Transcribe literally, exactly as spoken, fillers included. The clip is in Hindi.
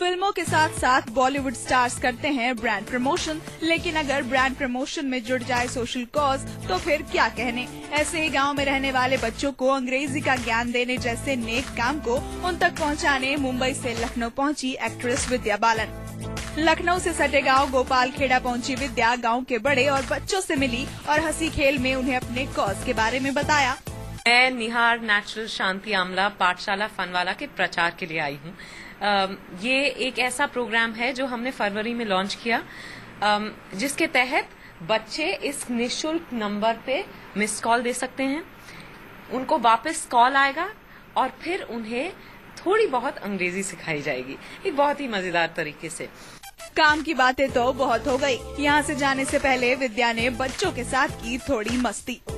फिल्मों के साथ साथ बॉलीवुड स्टार्स करते हैं ब्रांड प्रमोशन, लेकिन अगर ब्रांड प्रमोशन में जुड़ जाए सोशल कॉज तो फिर क्या कहने। ऐसे ही गांव में रहने वाले बच्चों को अंग्रेजी का ज्ञान देने जैसे नेक काम को उन तक पहुंचाने मुंबई से लखनऊ पहुंची एक्ट्रेस विद्या बालन। लखनऊ से सटे गांव गोपाल खेड़ा पहुंची विद्या गांव के बड़े और बच्चों से मिली और हंसी खेल में उन्हें अपने कॉज के बारे में बताया। मैं निहार नेचुरल शांति आमला पाठशाला फनवाला के प्रचार के लिए आई हूँ। ये एक ऐसा प्रोग्राम है जो हमने फरवरी में लॉन्च किया, um, जिसके तहत बच्चे इस निःशुल्क नंबर पे मिस कॉल दे सकते हैं। उनको वापस कॉल आएगा और फिर उन्हें थोड़ी बहुत अंग्रेजी सिखाई जाएगी, एक बहुत ही मजेदार तरीके से। काम की बातें तो बहुत हो गई। यहाँ से जाने से पहले विद्या ने बच्चों के साथ की थोड़ी मस्ती।